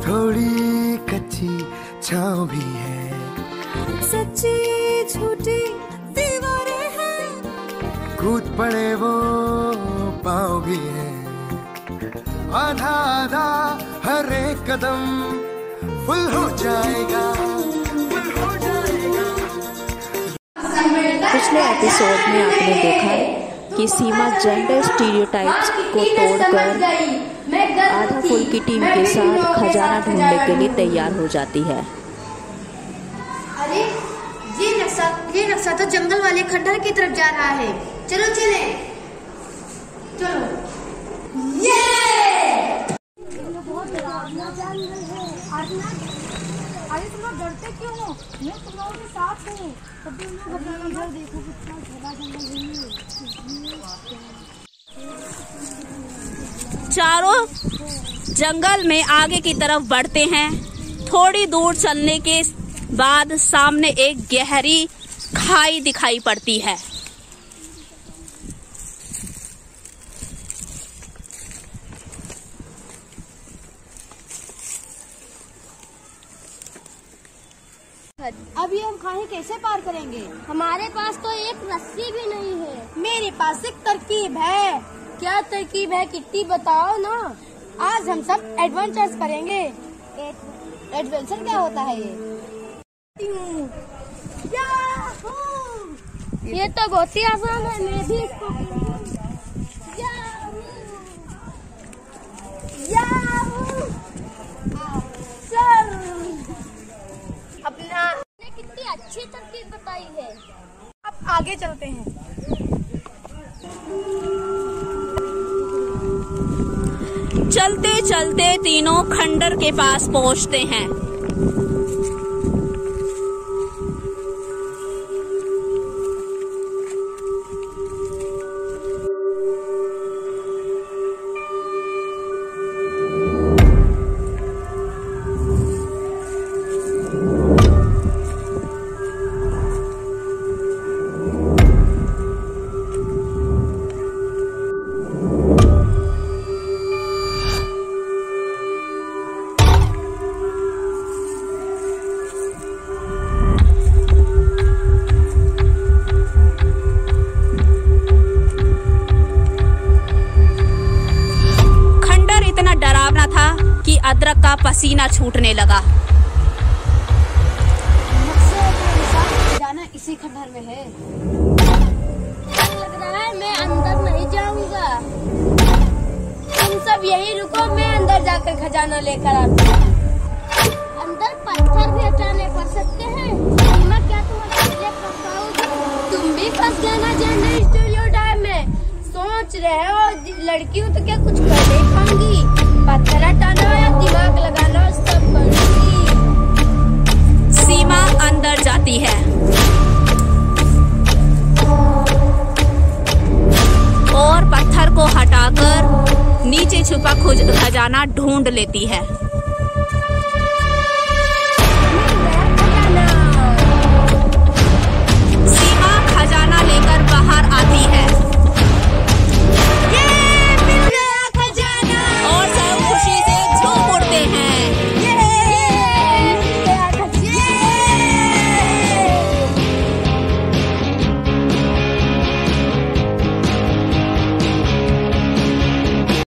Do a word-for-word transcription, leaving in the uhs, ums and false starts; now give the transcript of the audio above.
थोड़ी कच्ची छाँव भी है, सच्ची झूठी दीवारें हैं, कूद पड़े वो पाँव भी है, आधा आधा हर एक कदम फुल हो जाएगा, फुल हो जाएगा। पिछले एपिसोड में आपने देखा कि सीमा जेंडर स्टीरियोटाइप्स को तोड़कर आधा फुल की टीम के साथ खजाना ढूंढने के लिए तैयार हो जाती है। अरे ये नक्शा ये नक्शा तो जंगल वाले खंडहर की तरफ जा रहा है। चलो चले चलो। ये अरे तुम लोग डरते क्यों हो? मैं तुम लोगों के साथ हूँ। कभी इधर देखो कितना घना जंगल है। चारों जंगल में आगे की तरफ बढ़ते हैं। थोड़ी दूर चलने के बाद सामने एक गहरी खाई दिखाई पड़ती है। अभी हम खाई कैसे पार करेंगे? हमारे पास तो एक रस्सी भी नहीं है। मेरे पास एक तरकीब है। क्या तरकीब है किट्टी, बताओ ना। आज हम सब एडवेंचर्स करेंगे। एडवेंचर क्या होता है? ये ये तो बहुत ही आसान है। मैं भी इसको अपना कितनी अच्छी तरकीब बताई है। अब आगे चलते हैं। चलते चलते तीनों खंडर के पास पहुंचते हैं। अदरक का पसीना छूटने लगा। जाना इसी खंडहर में है। लग रहा है मैं अंदर नहीं जाऊंगा। तुम सब यही रुको, मैं अंदर जाकर खजाना लेकर आता हूँ। अंदर पत्थर भी हटाने पड़ सकते हैं। सीमा, क्या तुम अकेले फंस पाओगी? तुम भी फंस गए ना जेंडर स्टीरियोटाइप में। सोच रहे हो लड़की हो तो क्या कुछ कर नहीं पाऊंगी? पत्थर हटाना या दिमाग लगाना सब करूंगी। सीमा अंदर जाती है और पत्थर को हटाकर नीचे छुपा खजाना ढूंढ लेती है।